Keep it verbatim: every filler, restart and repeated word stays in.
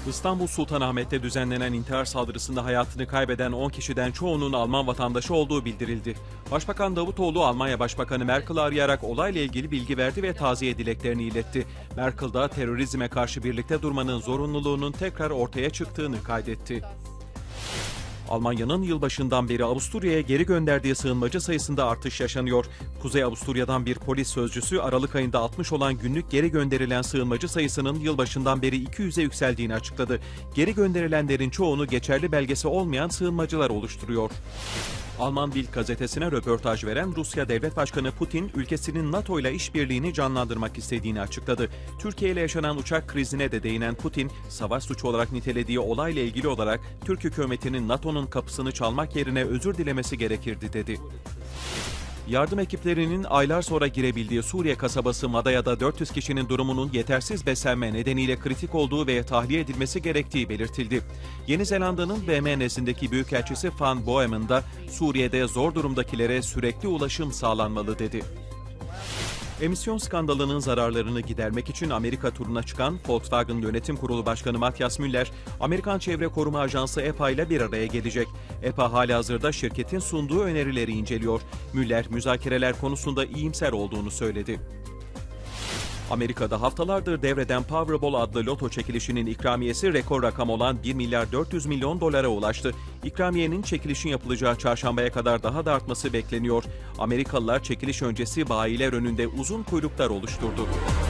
İstanbul Sultanahmet'te düzenlenen intihar saldırısında hayatını kaybeden on kişiden çoğunun Alman vatandaşı olduğu bildirildi. Başbakan Davutoğlu, Almanya Başbakanı Merkel'i arayarak olayla ilgili bilgi verdi ve taziye dileklerini iletti. Merkel da terörizme karşı birlikte durmanın zorunluluğunun tekrar ortaya çıktığını kaydetti. Almanya'nın yılbaşından beri Avusturya'ya geri gönderdiği sığınmacı sayısında artış yaşanıyor. Kuzey Avusturya'dan bir polis sözcüsü Aralık ayında altmış olan günlük geri gönderilen sığınmacı sayısının yılbaşından beri iki yüze yükseldiğini açıkladı. Geri gönderilenlerin çoğunu geçerli belgesi olmayan sığınmacılar oluşturuyor. Alman Bild gazetesine röportaj veren Rusya Devlet Başkanı Putin, ülkesinin NATO ile işbirliğini canlandırmak istediğini açıkladı. Türkiye ile yaşanan uçak krizine de değinen Putin, savaş suçu olarak nitelediği olayla ilgili olarak Türk hükümetinin NATO'nun kapısını çalmak yerine özür dilemesi gerekirdi dedi. Yardım ekiplerinin aylar sonra girebildiği Suriye kasabası Madaya'da dört yüz kişinin durumunun yetersiz beslenme nedeniyle kritik olduğu ve tahliye edilmesi gerektiği belirtildi. Yeni Zelanda'nın B M nezdindeki Büyükelçisi Van Boehmen da Suriye'de zor durumdakilere sürekli ulaşım sağlanmalı dedi. Emisyon skandalının zararlarını gidermek için Amerika turuna çıkan Volkswagen Yönetim Kurulu Başkanı Matthias Müller, Amerikan Çevre Koruma Ajansı E P A ile bir araya gelecek. E P A halihazırda şirketin sunduğu önerileri inceliyor. Müller, müzakereler konusunda iyimser olduğunu söyledi. Amerika'da haftalardır devreden Powerball adlı loto çekilişinin ikramiyesi rekor rakam olan bir milyar dört yüz milyon dolara ulaştı. İkramiyenin çekilişin yapılacağı çarşambaya kadar daha da artması bekleniyor. Amerikalılar çekiliş öncesi bayiler önünde uzun kuyruklar oluşturdu.